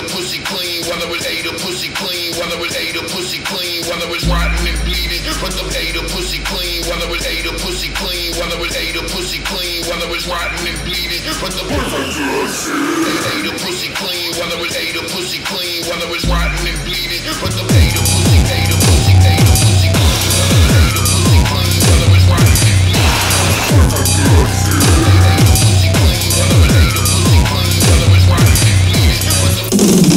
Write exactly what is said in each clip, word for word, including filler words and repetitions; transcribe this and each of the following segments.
a pussy clean, while I was ate a pussy clean, while I was ate a pussy clean, while I was rotten and bleeding. But the ate a pussy clean, while I was ate a pussy clean, while I was ate a pussy clean, while I was rotten and bleeding. But the ate a pussy clean, while I was ate a pussy clean, while I was rotten and bleeding. But the ate a pussy, ate a pussy, ate a pussy clean, while I was ate a pussy clean, while I was rotten and bleeding. Ate a pussy clean, while I was ate a pussy clean, while I was rotten and bleeding. But the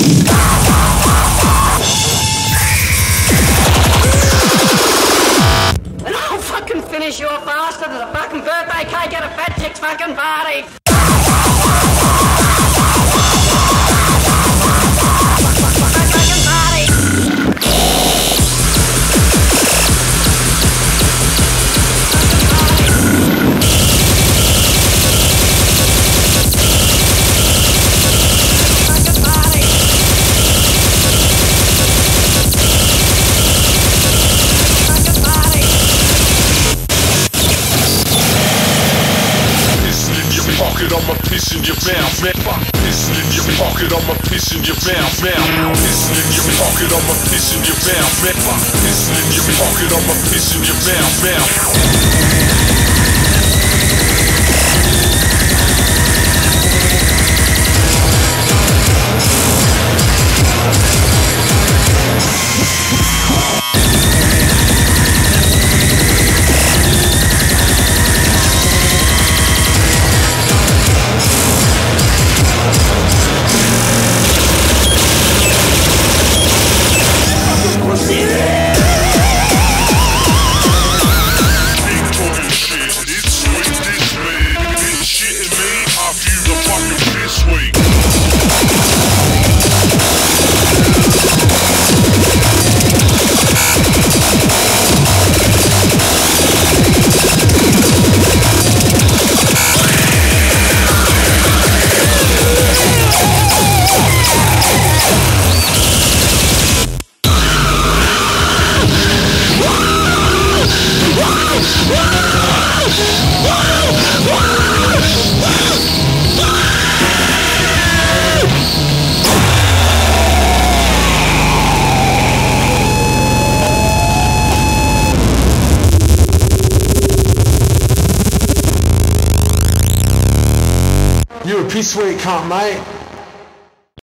And I'll fucking finish your bastard at a fucking birthday cake at a fat chick's fucking party. I'ma piss in your mouth, man. Pissing in your pocket, I'ma piss in your mouth, man. Pissing in your pocket, I'ma piss in your mouth, man. Pissing in your pocket, I'ma piss in your mouth, man. You're a piss weak cunt, mate.